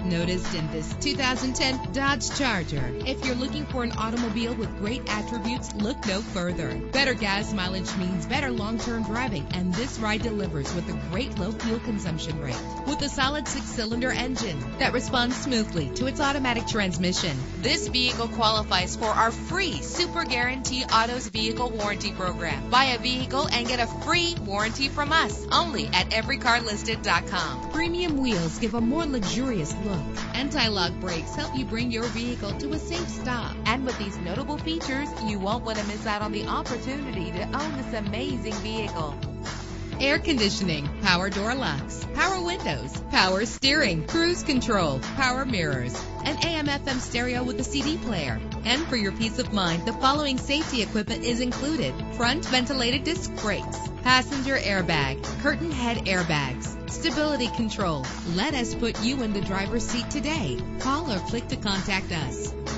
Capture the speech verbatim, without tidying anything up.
noticed in this two thousand ten Dodge Charger. If you're looking for an automobile with great attributes, look no further. Better gas mileage means better long-term driving, and this ride delivers with a great low fuel consumption rate. With a solid six-cylinder engine that responds smoothly to its automatic transmission, this vehicle qualifies for our free Super Guarantee Autos Vehicle Warranty Program. Buy a vehicle and get a free warranty from us only at every car listed dot com. Premium wheels give a more luxurious look. Anti-lock brakes help you bring your vehicle to a safe stop. And with these notable features, you won't want to miss out on the opportunity to own this amazing vehicle. Air conditioning, power door locks, power windows, power steering, cruise control, power mirrors, an A M F M stereo with a C D player. And for your peace of mind, the following safety equipment is included: front ventilated disc brakes, passenger airbag, curtain head airbags, stability control. Let us put you in the driver's seat today. Call or click to contact us.